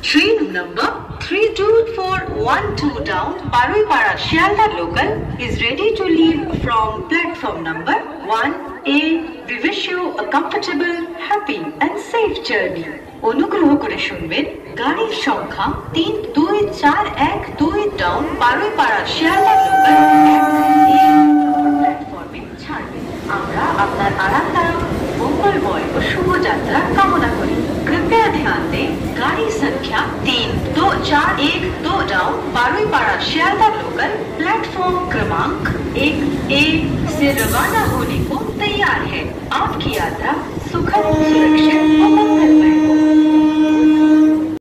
Train number 32412 down Baruipara Shialda local is ready to leave from platform number 1A. We wish you a comfortable, happy and safe journey. অনুগ্রহ করে শুনবেন গাড়ির সংখ্যা 32412 down Baruipara Sealdah local প্ল্যাটফর্মে ছাড়বে। আমরা আপনার আরামদায়ক, মঙ্গলময় ও শুভযাত্রা কামনা করি। कृपया ध्यान दें, गाड़ी संख्या 32412 down Baruipara Sealdah local platform क्रमांक 1A से रवाना होने को तैयार है। आपकी यात्रा सुखद, सुरक्षित और मंगलमय।